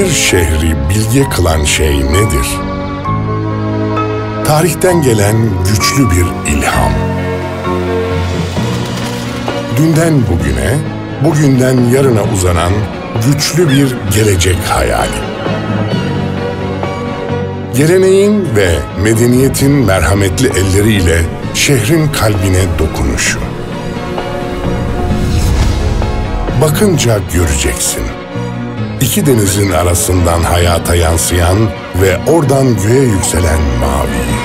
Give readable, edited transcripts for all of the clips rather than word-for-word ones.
Bir şehri bilge kılan şey nedir? Tarihten gelen güçlü bir ilham. Dünden bugüne, bugünden yarına uzanan güçlü bir gelecek hayali. Geleneğin ve medeniyetin merhametli elleriyle şehrin kalbine dokunuşu. Bakınca göreceksin. İki denizin arasından hayata yansıyan ve oradan göğe yükselen maviyi.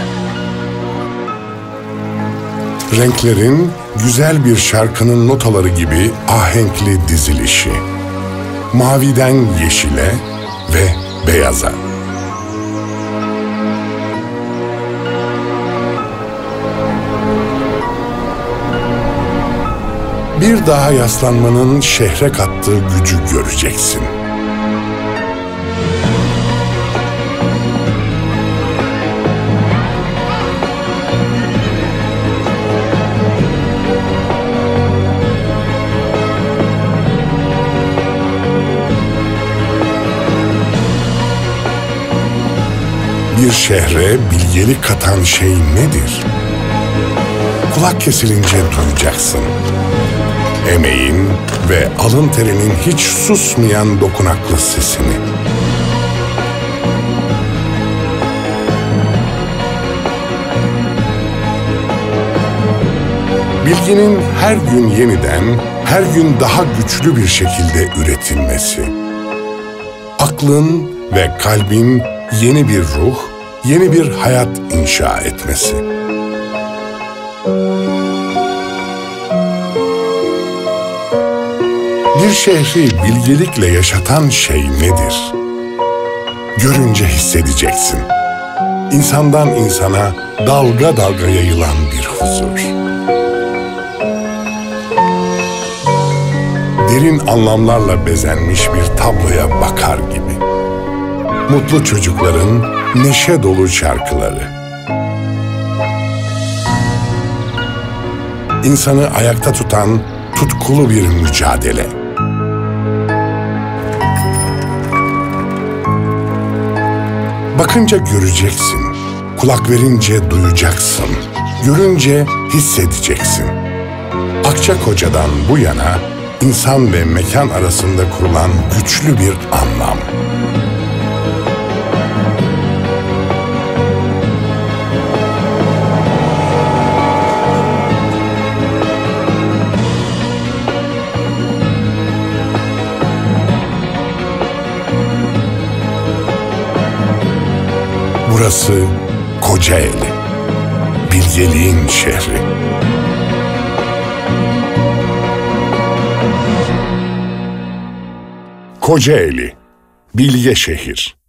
Renklerin güzel bir şarkının notaları gibi ahenkli dizilişi. Maviden yeşile ve beyaza. Bir daha yaslanmanın şehre kattığı gücü göreceksin. Bir şehre bilgelik katan şey nedir? Kulak kesilince duyacaksın. Emeğin ve alın terinin hiç susmayan dokunaklı sesini. Bilginin her gün yeniden, her gün daha güçlü bir şekilde üretilmesi. Aklın ve kalbin yeni bir ruh, yeni bir hayat inşa etmesi. Bir şehri bilgelikle yaşatan şey nedir? Görünce hissedeceksin. İnsandan insana dalga dalga yayılan bir huzur. Derin anlamlarla bezenmiş bir tabloya bakar gibi. Mutlu çocukların neşe dolu şarkıları. İnsanı ayakta tutan tutkulu bir mücadele. Bakınca göreceksin, kulak verince duyacaksın, görünce hissedeceksin. Akçakoca'dan bu yana insan ve mekan arasında kurulan güçlü bir anlam. Burası Kocaeli, bilgeliğin şehri. Kocaeli, bilge şehir.